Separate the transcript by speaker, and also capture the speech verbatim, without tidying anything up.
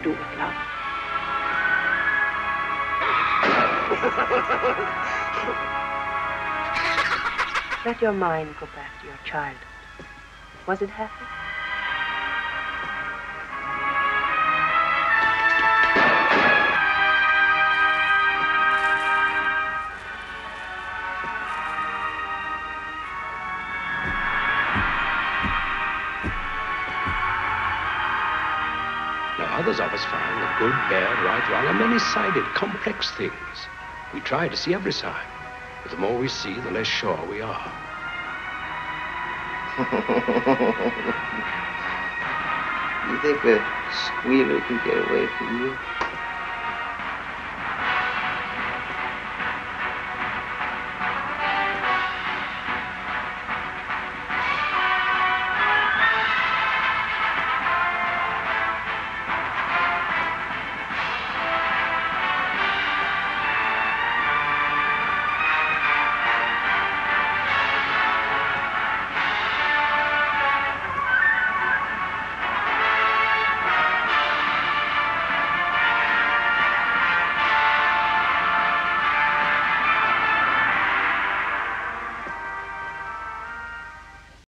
Speaker 1: do with love. Let your mind go back to your childhood. Was it happy?
Speaker 2: Now, others of us find that good, bad, right, wrong are many-sided, complex things. We try to see every side. But the more we see, the less sure we are.
Speaker 3: You think a squealer can get away from you?